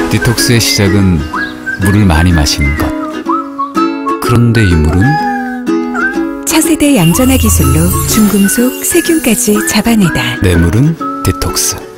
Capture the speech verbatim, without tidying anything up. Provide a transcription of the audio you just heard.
디톡스의 시작은 물을 많이 마시는 것. 그런데 이 물은 차세대 양전화 기술로 중금속, 세균까지 잡아내다. 내 물은 디톡스.